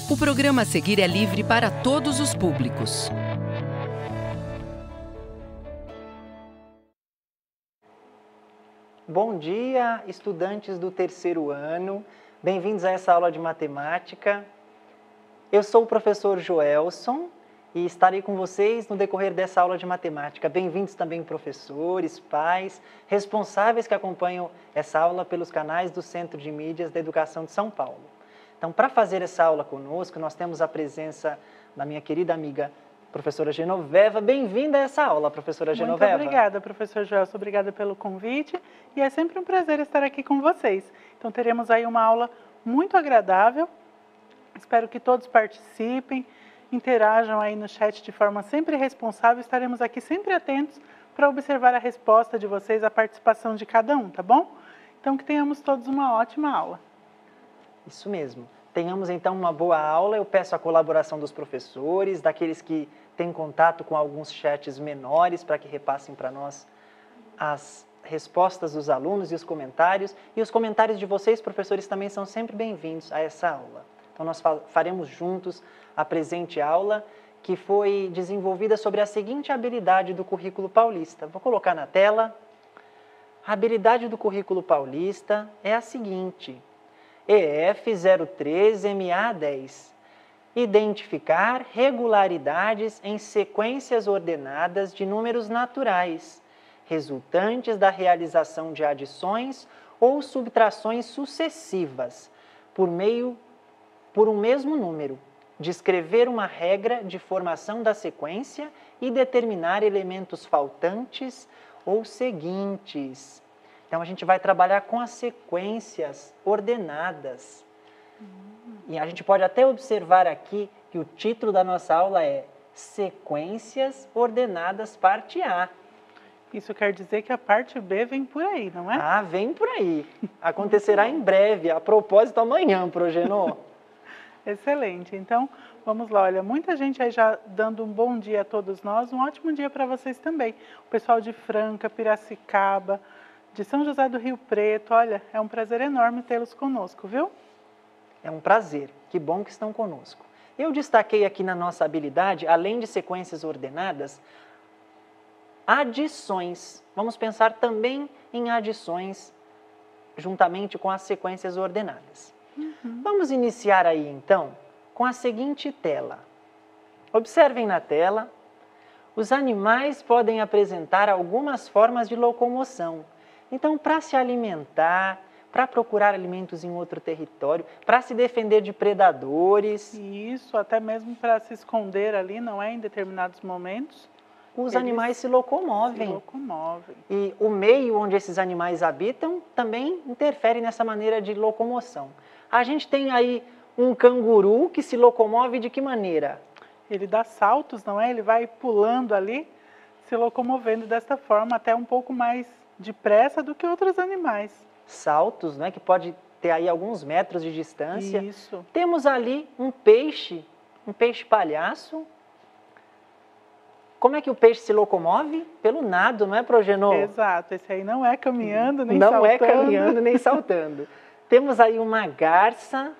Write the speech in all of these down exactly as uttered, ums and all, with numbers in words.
O programa a seguir é livre para todos os públicos. Bom dia, estudantes do terceiro ano. Bem-vindos a essa aula de matemática. Eu sou o professor Joelson e estarei com vocês no decorrer dessa aula de matemática. Bem-vindos também professores, pais, responsáveis que acompanham essa aula pelos canais do Centro de Mídias da Educação de São Paulo. Então, para fazer essa aula conosco, nós temos a presença da minha querida amiga, professora Genoveva. Bem-vinda a essa aula, professora Genoveva. Muito obrigada, professor Joelson. Obrigada pelo convite. E é sempre um prazer estar aqui com vocês. Então, teremos aí uma aula muito agradável. Espero que todos participem, interajam aí no chat de forma sempre responsável. Estaremos aqui sempre atentos para observar a resposta de vocês, a participação de cada um, tá bom? Então, que tenhamos todos uma ótima aula. Isso mesmo. Tenhamos então uma boa aula. Eu peço a colaboração dos professores, daqueles que têm contato com alguns chats menores para que repassem para nós as respostas dos alunos e os comentários. E os comentários de vocês, professores, também são sempre bem-vindos a essa aula. Então nós faremos juntos a presente aula que foi desenvolvida sobre a seguinte habilidade do currículo paulista. Vou colocar na tela. A habilidade do currículo paulista é a seguinte: E F zero três M A dez. Identificar regularidades em sequências ordenadas de números naturais, resultantes da realização de adições ou subtrações sucessivas, por meio, por um mesmo número. Descrever uma regra de formação da sequência e determinar elementos faltantes ou seguintes. Então, a gente vai trabalhar com as sequências ordenadas. Uhum. E a gente pode até observar aqui que o título da nossa aula é Sequências Ordenadas, parte A. Isso quer dizer que a parte B vem por aí, não é? Ah, vem por aí. Acontecerá em breve, a propósito amanhã, Progenô. Excelente. Então, vamos lá. Olha, muita gente aí já dando um bom dia a todos nós, um ótimo dia para vocês também. O pessoal de Franca, Piracicaba, de São José do Rio Preto, olha, é um prazer enorme tê-los conosco, viu? É um prazer, que bom que estão conosco. Eu destaquei aqui na nossa habilidade, além de sequências ordenadas, adições. Vamos pensar também em adições juntamente com as sequências ordenadas. Uhum. Vamos iniciar aí então com a seguinte tela. Observem na tela, os animais podem apresentar algumas formas de locomoção. Então, para se alimentar, para procurar alimentos em outro território, para se defender de predadores. Isso, até mesmo para se esconder ali, não é? Em determinados momentos. Os animais se locomovem. Se locomovem. E o meio onde esses animais habitam também interfere nessa maneira de locomoção. A gente tem aí um canguru que se locomove de que maneira? Ele dá saltos, não é? Ele vai pulando ali, se locomovendo desta forma, até um pouco mais depressa do que outros animais. Saltos, né, que pode ter aí alguns metros de distância. Isso. Temos ali um peixe, um peixe palhaço. Como é que o peixe se locomove? Pelo nado, não é, Progenô? Exato, esse aí não é caminhando nem não saltando. Não é caminhando nem saltando. Temos aí uma garça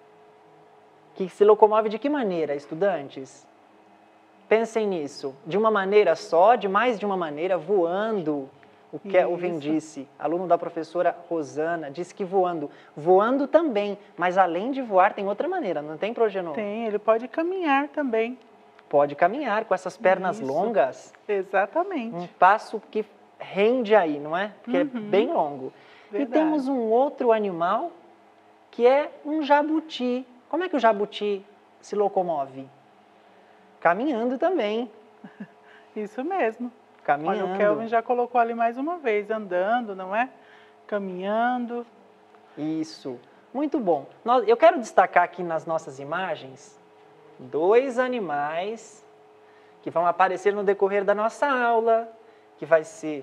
que se locomove de que maneira, estudantes? Pensem nisso. De uma maneira só, de mais de uma maneira, voando. O Kelvin disse, aluno da professora Rosana, disse que voando. Voando também, mas além de voar tem outra maneira, não tem, Progenô? Tem, ele pode caminhar também. Pode caminhar com essas pernas Isso. longas. Exatamente. Um passo que rende aí, não é? Porque uhum. é bem longo. Verdade. E temos um outro animal que é um jabuti. Como é que o jabuti se locomove? Caminhando também. Isso mesmo. Caminhando. Olha, o Kelvin já colocou ali mais uma vez, andando, não é? Caminhando. Isso. Muito bom. Eu quero destacar aqui nas nossas imagens dois animais que vão aparecer no decorrer da nossa aula, que vai ser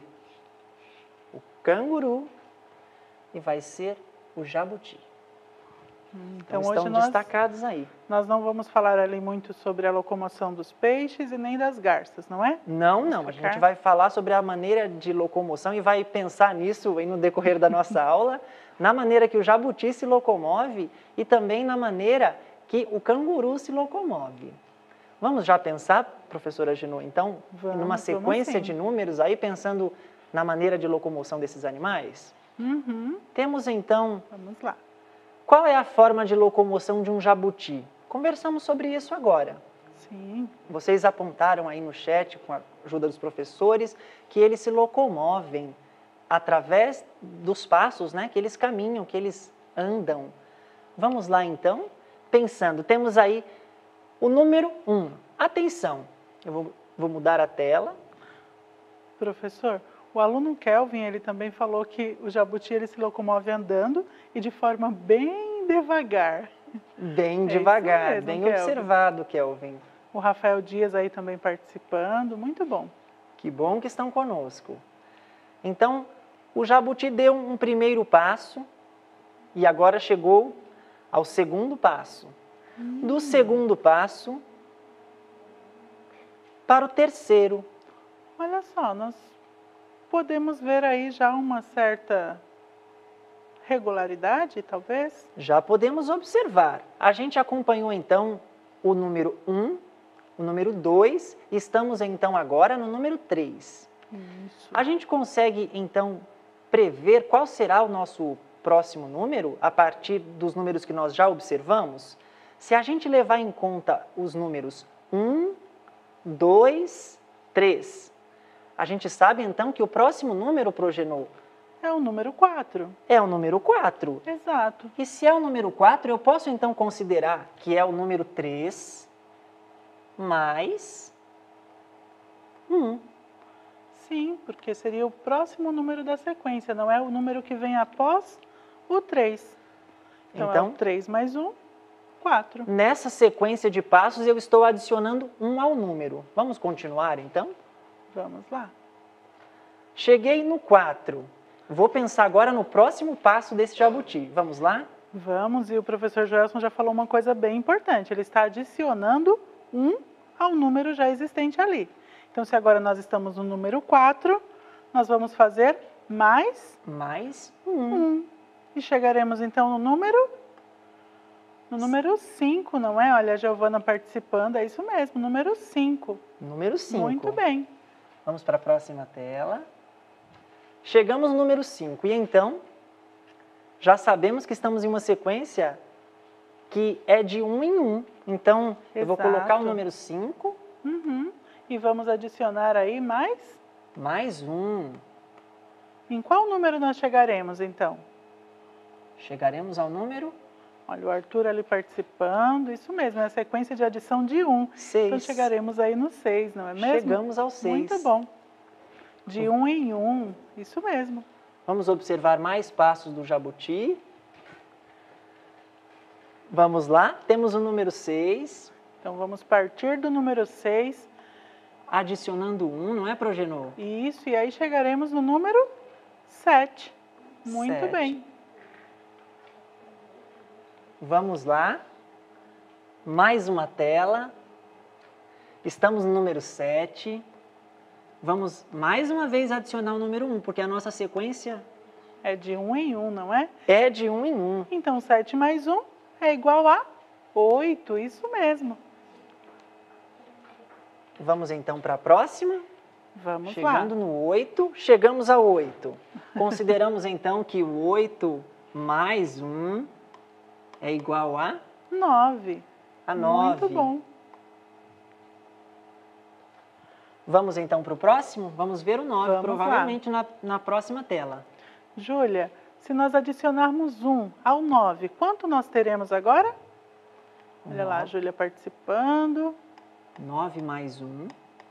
o canguru e vai ser o jabuti. Então, então estão hoje nós, destacados aí. Nós não vamos falar ali muito sobre a locomoção dos peixes e nem das garças, não é? Não, não. A gente vai falar sobre a maneira de locomoção e vai pensar nisso no decorrer da nossa aula, na maneira que o jabuti se locomove e também na maneira que o canguru se locomove. Vamos já pensar, professora Genô, então, Vamos, numa sequência vamos sim. de números aí, pensando na maneira de locomoção desses animais? Uhum. Temos então, Vamos lá. qual é a forma de locomoção de um jabuti? Conversamos sobre isso agora. Sim. Vocês apontaram aí no chat, com a ajuda dos professores, que eles se locomovem através dos passos, né, que eles caminham, que eles andam. Vamos lá então, pensando, temos aí o número um. Atenção, eu vou, vou mudar a tela. Professor, o aluno Kelvin, ele também falou que o jabuti ele se locomove andando e de forma bem devagar. Bem É devagar, isso mesmo, bem Kelvin. observado, Kelvin. O Rafael Dias aí também participando, muito bom. Que bom que estão conosco. Então, o jabuti deu um primeiro passo e agora chegou ao segundo passo. Hum. Do segundo passo para o terceiro. Olha só, nós podemos ver aí já uma certa regularidade, talvez? Já podemos observar. A gente acompanhou então o número um, o número dois, e estamos então agora no número três. Isso. A gente consegue então prever qual será o nosso próximo número a partir dos números que nós já observamos? Se a gente levar em conta os números um, dois, três, a gente sabe então que o próximo número, Progenô, é o número quatro. É o número quatro. Exato. E se é o número quatro, eu posso então considerar que é o número três mais um. Sim, porque seria o próximo número da sequência, não é o número que vem após o três. Então, Então, é o três mais um, quatro. Nessa sequência de passos, eu estou adicionando um ao número. Vamos continuar, então? Vamos lá. Cheguei no quatro. Vou pensar agora no próximo passo desse jabuti. Vamos lá? Vamos, e o professor Joelson já falou uma coisa bem importante. Ele está adicionando um ao número já existente ali. Então, se agora nós estamos no número quatro, nós vamos fazer mais... Mais um. um. E chegaremos, então, no número... No número cinco, não é? Olha, a Giovana participando, é isso mesmo, número cinco. Número cinco. Muito bem. Vamos para a próxima tela. Chegamos no número cinco. E então, já sabemos que estamos em uma sequência que é de um em um. Então, Exato. Eu vou colocar o número cinco. Uhum. E vamos adicionar aí mais? Mais um. Em qual número nós chegaremos, então? Chegaremos ao número... Olha, o Arthur ali participando, isso mesmo, é a sequência de adição de um. Seis. Então, chegaremos aí no seis, não é mesmo? Chegamos ao seis. Muito bom. De um em um, isso mesmo. Vamos observar mais passos do jabuti. Vamos lá, temos o número seis. Então, vamos partir do número seis. Adicionando um, não é, Progenô? Isso, e aí chegaremos no número sete. Muito Sete. bem. Vamos lá. Mais uma tela. Estamos no número sete. Vamos mais uma vez adicionar o número um, porque a nossa sequência... É de um em um, não é? É de um em um. Então, sete mais um é igual a oito, isso mesmo. Vamos então para a próxima. Vamos Chegando lá. no oito, chegamos ao oito. Consideramos então que o oito mais um é igual a... nove. A nove. Muito bom. Vamos então para o próximo? Vamos ver o nove, Vamos provavelmente na, na próxima tela. Júlia, se nós adicionarmos um ao nove, quanto nós teremos agora? Olha lá, a Júlia participando. nove mais um.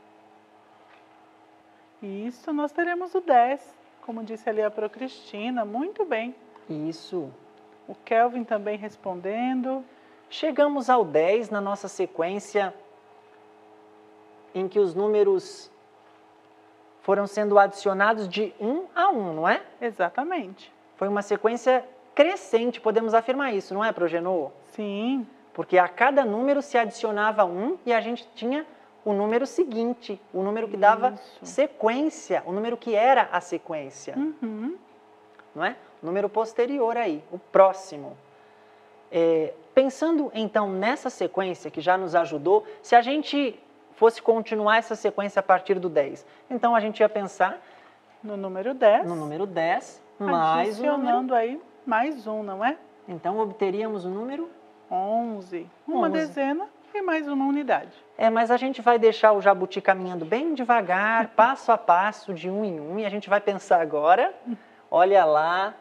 Isso, nós teremos o dez, como disse ali a Procristina, muito bem. Isso. O Kelvin também respondendo. Chegamos ao dez na nossa sequência em que os números foram sendo adicionados de um a um, não é? Exatamente. Foi uma sequência crescente, podemos afirmar isso, não é, Progenô? Sim. Porque a cada número se adicionava um e a gente tinha o número seguinte, o número que dava Isso. sequência, o número que era a sequência, Uhum. não é? O número posterior aí, o próximo. É, Pensando então nessa sequência que já nos ajudou, se a gente fosse continuar essa sequência a partir do dez, então a gente ia pensar no número dez, no número dez mais o número... adicionando aí mais um, não é? Então obteríamos o número onze. Uma onze. dezena e mais uma unidade. É, mas a gente vai deixar o jabuti caminhando bem devagar, passo a passo, de um em um, e a gente vai pensar agora, olha lá,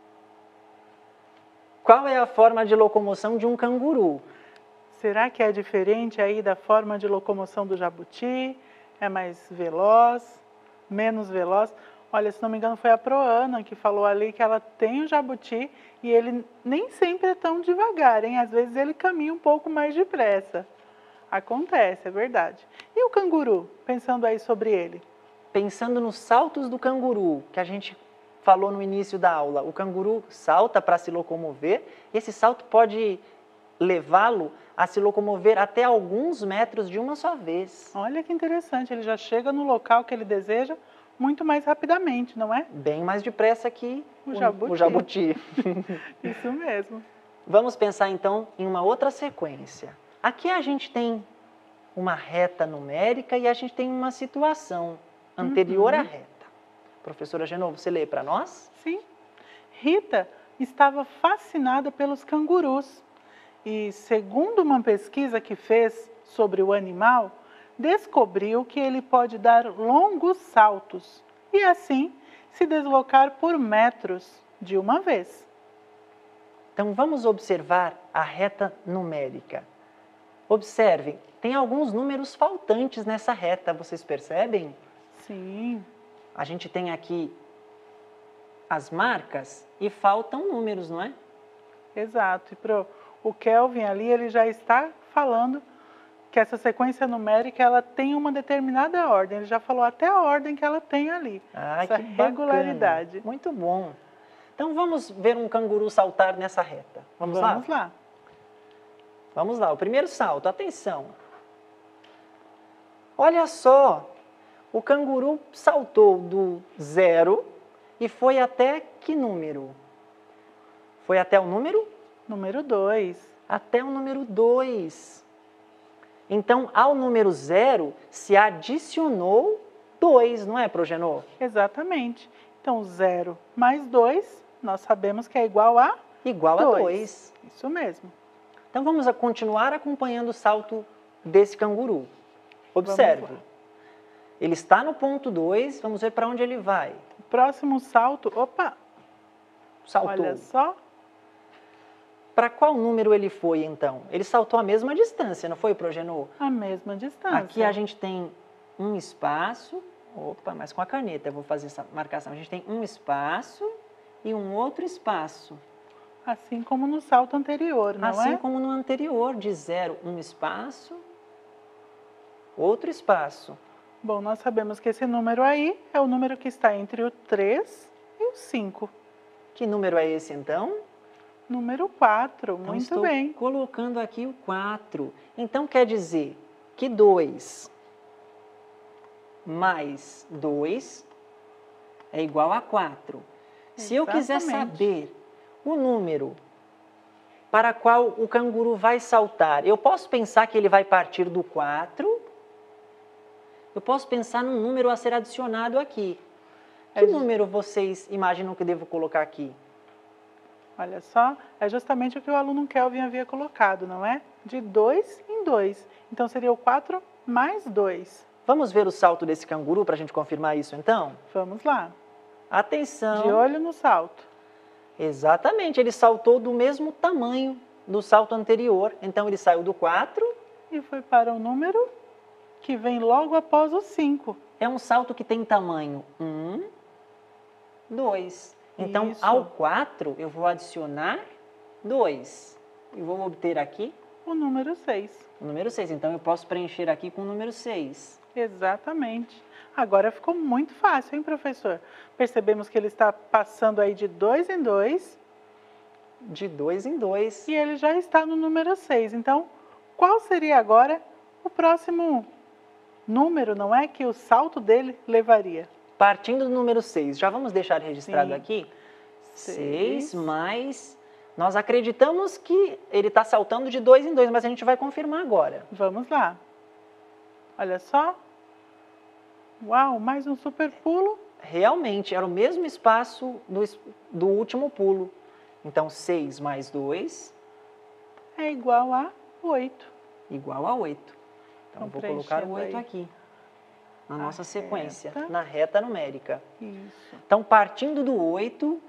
qual é a forma de locomoção de um canguru? Será que é diferente aí da forma de locomoção do jabuti? É mais veloz, menos veloz? Olha, se não me engano foi a Proana que falou ali que ela tem o jabuti e ele nem sempre é tão devagar, hein? Às vezes ele caminha um pouco mais depressa. Acontece, é verdade. E o canguru, pensando aí sobre ele? Pensando nos saltos do canguru, que a gente falou no início da aula, o canguru salta para se locomover, e esse salto pode levá-lo a se locomover até alguns metros de uma só vez. Olha que interessante, ele já chega no local que ele deseja muito mais rapidamente, não é? Bem mais depressa que o jabuti. O jabuti. Isso mesmo. Vamos pensar então em uma outra sequência. Aqui a gente tem uma reta numérica e a gente tem uma situação anterior Uhum. à reta. Professora Genovo, você lê para nós? Sim. Rita estava fascinada pelos cangurus e, segundo uma pesquisa que fez sobre o animal, descobriu que ele pode dar longos saltos e, assim, se deslocar por metros de uma vez. Então, vamos observar a reta numérica. Observem, tem alguns números faltantes nessa reta, vocês percebem? Sim. A gente tem aqui as marcas e faltam números, não é? Exato. E pro, o Kelvin ali, ele já está falando que essa sequência numérica ela tem uma determinada ordem. Ele já falou até a ordem que ela tem ali. Ah, essa que bacana. regularidade. Muito bom. Então vamos ver um canguru saltar nessa reta. Vamos, Vamos lá? lá. Vamos lá, o primeiro salto, atenção. Olha só, o canguru saltou do zero e foi até que número? Foi até o número? Número dois. Até o número dois. Então, ao número zero se adicionou dois, não é, Progenor? Exatamente. Então, zero mais dois, nós sabemos que é igual a Igual a dois. Isso mesmo. Então, vamos a continuar acompanhando o salto desse canguru. Observe. Ele está no ponto dois, vamos ver para onde ele vai. O próximo salto, opa, Saltou. olha só. Para qual número ele foi, então? Ele saltou a mesma distância, não foi, Progenor? A mesma distância. Aqui a gente tem um espaço. Opa, mas com a caneta eu vou fazer essa marcação. A gente tem um espaço e um outro espaço. Assim como no salto anterior, não assim é? como no anterior, de zero, um espaço, outro espaço. Bom, nós sabemos que esse número aí é o número que está entre o três e o cinco. Que número é esse, então? Número quatro, Então, muito estou bem. colocando aqui o quatro. Então, quer dizer que dois mais dois é igual a quatro. Se eu quiser Exatamente. saber o número para qual o canguru vai saltar, eu posso pensar que ele vai partir do quatro, eu posso pensar num número a ser adicionado aqui. Que É, número vocês imaginam que eu devo colocar aqui? Olha só, é justamente o que o aluno Kelvin havia colocado, não é? De dois em dois. Então, seria o quatro mais dois. Vamos ver o salto desse canguru para a gente confirmar isso, então? Vamos lá. Atenção! De olho no salto. Exatamente, ele saltou do mesmo tamanho do salto anterior. Então, ele saiu do quatro. E foi para o número que vem logo após o cinco. É um salto que tem tamanho um, dois. Então, Isso. ao quatro, eu vou adicionar dois. E vou obter aqui O número seis. o número seis. Então, eu posso preencher aqui com o número seis. Exatamente. Agora ficou muito fácil, hein, professor? Percebemos que ele está passando aí de dois em dois De dois em dois. e ele já está no número seis. Então, qual seria agora o próximo número, não é, que o salto dele levaria? Partindo do número seis, já vamos deixar registrado Sim. aqui? Seis. seis mais Nós acreditamos que ele está saltando de dois em dois, mas a gente vai confirmar agora. Vamos lá. Olha só. Uau, mais um super pulo. Realmente, era o mesmo espaço do, do último pulo. Então, seis mais dois... É igual a oito. Igual a oito. Então, Então, vou colocar o oito preenchendo aí aqui, na a nossa sequência, reta. na reta numérica. Isso. Então, partindo do oito,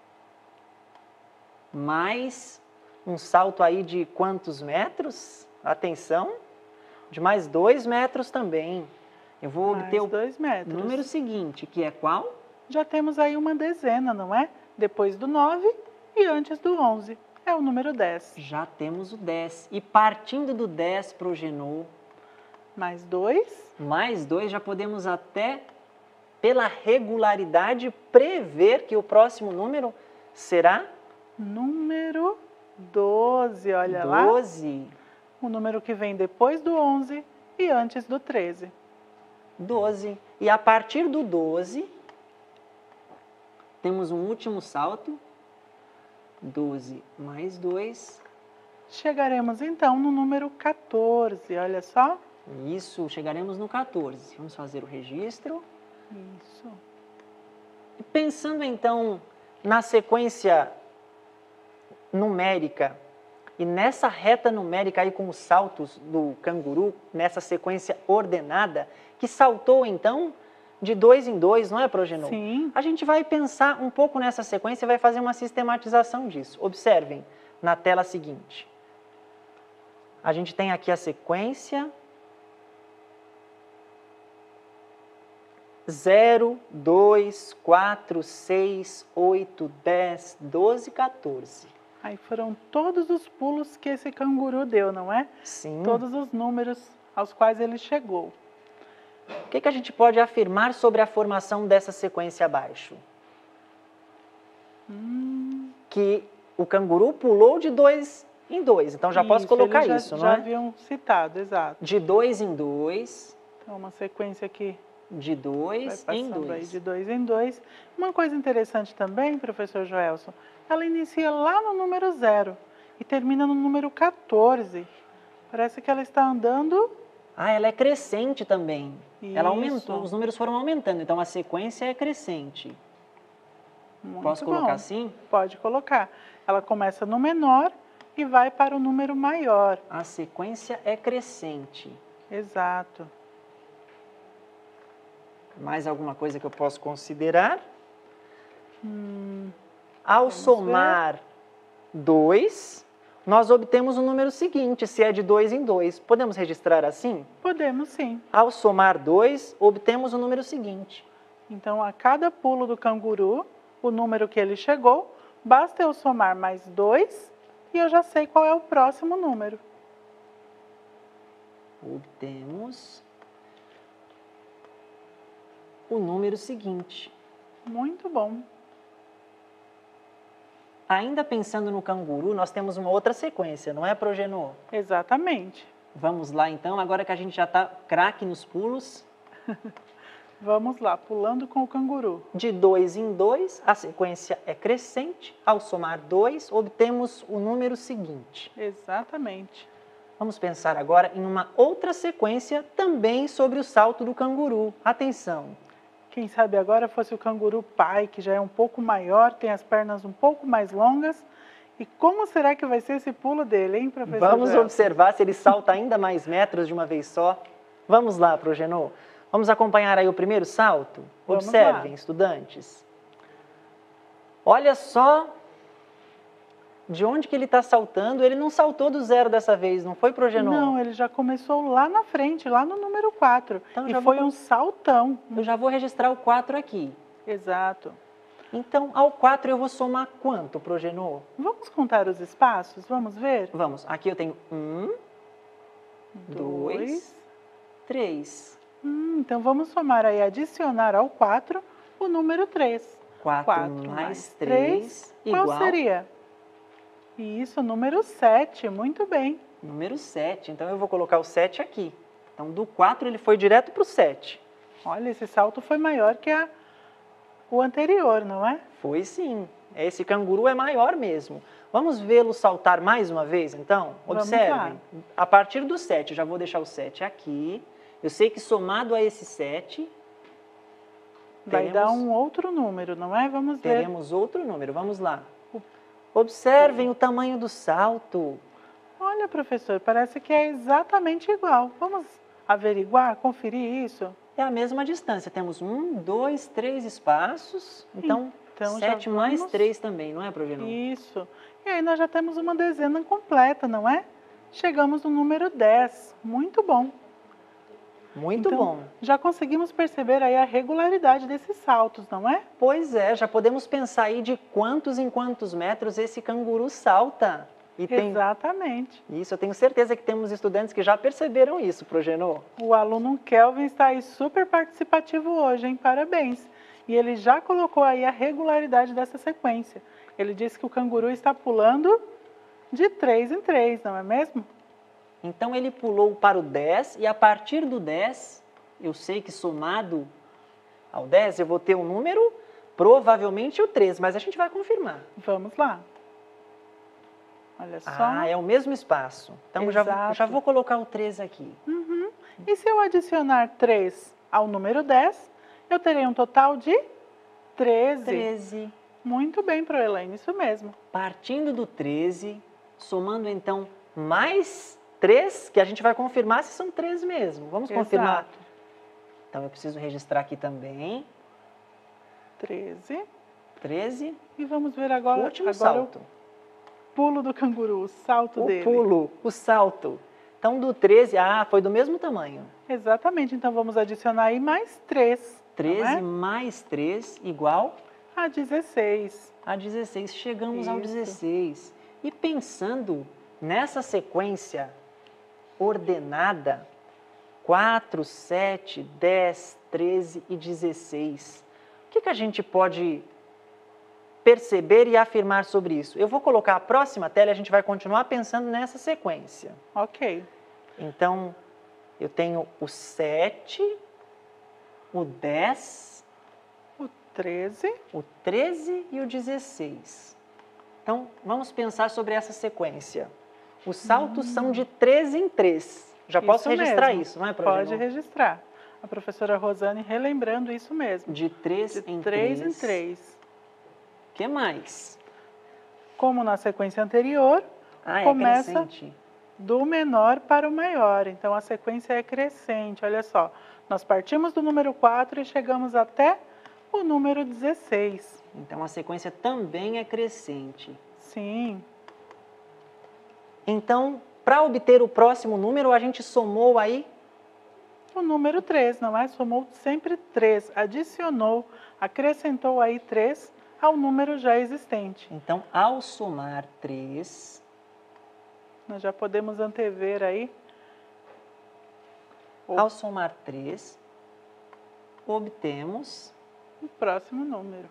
mais um salto aí de quantos metros? Atenção, de mais dois metros também. Eu vou Mais obter o dois metros. número seguinte, que é qual? Já temos aí uma dezena, não é? Depois do nove e antes do onze. É o número dez. Já temos o dez. E partindo do dez, Progenor, Mais dois. mais dois, já podemos até, pela regularidade, prever que o próximo número será Número doze, olha lá. doze. O número que vem depois do onze e antes do treze. doze. E a partir do doze, temos um último salto. doze mais dois. Chegaremos então no número quatorze, olha só. Isso, chegaremos no quatorze. Vamos fazer o registro. Isso. E pensando então na sequência numérica e nessa reta numérica aí com os saltos do canguru, nessa sequência ordenada, que saltou então de dois em dois, não é, Progenor? Sim. A gente vai pensar um pouco nessa sequência e vai fazer uma sistematização disso. Observem na tela seguinte. A gente tem aqui a sequência zero, dois, quatro, seis, oito, dez, doze, quatorze. Aí foram todos os pulos que esse canguru deu, não é? Sim. Todos os números aos quais ele chegou. O que, que a gente pode afirmar sobre a formação dessa sequência abaixo? Hum, Que o canguru pulou de dois em dois. Então já posso isso, colocar eles já, isso, não já é? haviam citado, exato. De dois em dois, Então, uma sequência que de vai dois em passando aí dois. de dois em dois. Uma coisa interessante também, professor Joelson, ela inicia lá no número zero e termina no número quatorze. Parece que ela está andando... Ah, ela é crescente também. Ela aumentou, Isso. os números foram aumentando, então a sequência é crescente. Muito Posso bom. colocar assim? Pode colocar. Ela começa no menor e vai para o número maior. A sequência é crescente. Exato. Mais alguma coisa que eu posso considerar? Hum, Ao Vamos somar dois, nós obtemos o número seguinte, se é de dois em dois. Podemos registrar assim? podemos sim. Ao somar dois, obtemos o número seguinte. Então, a cada pulo do canguru, o número que ele chegou, basta eu somar mais dois e eu já sei qual é o próximo número. Obtemos o número seguinte. Muito bom. Ainda pensando no canguru, nós temos uma outra sequência, não é, Progenor? Exatamente. Vamos lá, então, agora que a gente já está craque nos pulos. Vamos lá, pulando com o canguru. De dois em dois, a sequência é crescente. Ao somar dois, obtemos o número seguinte. Exatamente. Vamos pensar agora em uma outra sequência também sobre o salto do canguru. Atenção! Quem sabe agora fosse o canguru pai, que já é um pouco maior, tem as pernas um pouco mais longas. E como será que vai ser esse pulo dele, hein, professor? Vamos Joelson? observar se ele salta ainda mais metros de uma vez só. Vamos lá, Progenor. Vamos acompanhar aí o primeiro salto? Vamos Observem, lá. estudantes. Olha só de onde que ele está saltando. Ele não saltou do zero dessa vez, não foi, Progenor? Não, ele já começou lá na frente, lá no número quatro. Então, e já foi vou- um saltão. Eu já vou registrar o quatro aqui. Exato. Então, ao quatro eu vou somar quanto, Progenor? Vamos contar os espaços? Vamos ver? Vamos, aqui eu tenho um, dois, três. Hum, então vamos somar aí, adicionar ao quatro o número três. quatro, quatro mais três, Qual igual seria? Isso, número sete. Muito bem. número sete. Então, eu vou colocar o sete aqui. Então, do quatro ele foi direto para o sete. Olha, esse salto foi maior que a, o anterior, não é? Foi sim. Esse canguru é maior mesmo. Vamos vê-lo saltar mais uma vez, então? Vamos Observem. lá. A partir do sete, eu já vou deixar o sete aqui. Eu sei que somado a esse sete, Vai teremos, dar um outro número, não é? Vamos ver. teremos outro número. Vamos lá. Observem o tamanho do salto. Olha, professor, parece que é exatamente igual. Vamos averiguar, conferir isso? É a mesma distância. Temos um, dois, três espaços. Então, Então, já sete mais vamos- três também, não é, Progenor? Isso. E aí nós já temos uma dezena completa, não é? Chegamos no número dez. Muito bom. Muito Então, bom. já conseguimos perceber aí a regularidade desses saltos, não é? Pois é, já podemos pensar aí de quantos em quantos metros esse canguru salta. E tem Exatamente. isso, eu tenho certeza que temos estudantes que já perceberam isso, Progenor. O aluno Kelvin está aí super participativo hoje, hein? Parabéns. E ele já colocou aí a regularidade dessa sequência. Ele disse que o canguru está pulando de três em três, não é mesmo? Então ele pulou para o dez e a partir do dez, eu sei que somado ao dez eu vou ter um número, provavelmente o três, mas a gente vai confirmar. Vamos lá. Olha só. Ah, é o mesmo espaço. Então eu já, vou- Exato. já vou colocar o três aqui. Uhum. E se eu adicionar três ao número dez, eu terei um total de treze. treze. Muito bem, Proelaine, isso mesmo. Partindo do treze, somando então mais três, que a gente vai confirmar se são três mesmo. Vamos confirmar? Exato. Então eu preciso registrar aqui também. treze. treze. E vamos ver agora, O último agora salto. o pulo do canguru, o salto O dele. pulo, o salto. Então do treze, ah, foi do mesmo tamanho. Exatamente, então vamos adicionar aí mais três. treze não é? mais três igual A dezesseis. a dezesseis. Chegamos ao Isso. dezesseis. E pensando nessa sequência ordenada, quatro, sete, dez, treze e dezesseis, o que, que a gente pode perceber e afirmar sobre isso? Eu vou colocar a próxima tela e a gente vai continuar pensando nessa sequência. Ok. Então, eu tenho o sete, o dez, O treze. o treze e o dezesseis. Então, vamos pensar sobre essa sequência. Os saltos são de três em três. Já posso Isso registrar mesmo. isso, não é, Pode Progenor? registrar. A professora Rosane relembrando isso mesmo. De três De em três três. em três. O que mais? Como na sequência anterior, Ah, é Começa- crescente. do menor para o maior. Então, a sequência é crescente. Olha só, nós partimos do número quatro e chegamos até o número dezesseis. Então, a sequência também é crescente. Sim, Então, para obter o próximo número, a gente somou aí o número três, não é? Somou sempre três, adicionou, acrescentou aí três ao número já existente. Então, ao somar três, Nós já podemos antever aí. O ao somar três, obtemos o próximo número.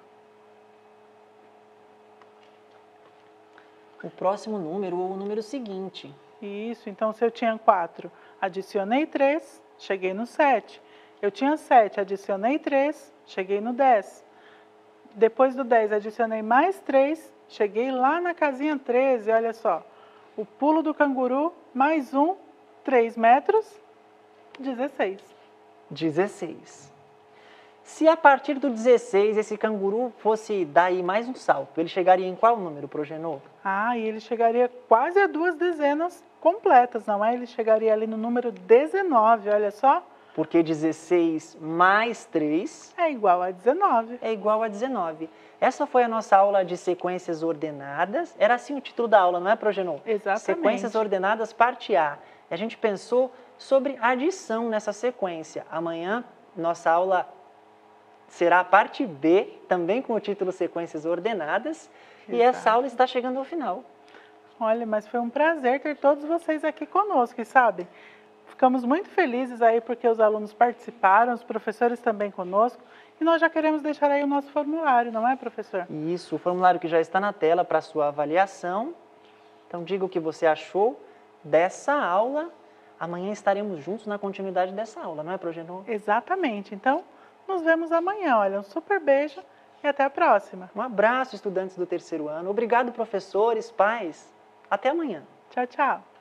o próximo número ou o número seguinte. Isso, então se eu tinha quatro, adicionei três, cheguei no sete. Eu tinha sete, adicionei três, cheguei no dez. Depois do dez, adicionei mais três, cheguei lá na casinha treze, olha só. O pulo do canguru, mais um, três metros, dezesseis. dezesseis. Se a partir do dezesseis esse canguru fosse dar aí mais um salto, ele chegaria em qual número, Progenor? Ah, e ele chegaria quase a duas dezenas completas, não é? Ele chegaria ali no número dezenove, olha só. Porque dezesseis mais três É igual a dezenove. é igual a dezenove. Essa foi a nossa aula de sequências ordenadas. Era assim o título da aula, não é, Progenor? Exatamente. Sequências ordenadas, parte A. E a gente pensou sobre adição nessa sequência. Amanhã, nossa aula será a parte B, também com o título Sequências Ordenadas. E Exato. essa aula está chegando ao final. Olha, mas foi um prazer ter todos vocês aqui conosco, e sabe? Ficamos muito felizes aí porque os alunos participaram, os professores também conosco, e nós já queremos deixar aí o nosso formulário, não é, professor? Isso, o formulário que já está na tela para sua avaliação. Então, diga o que você achou dessa aula. Amanhã estaremos juntos na continuidade dessa aula, não é, Progenor? Exatamente. Então, nos vemos amanhã. Olha, um super beijo e até a próxima. Um abraço, estudantes do terceiro ano. Obrigado, professores, pais. Até amanhã. Tchau, tchau.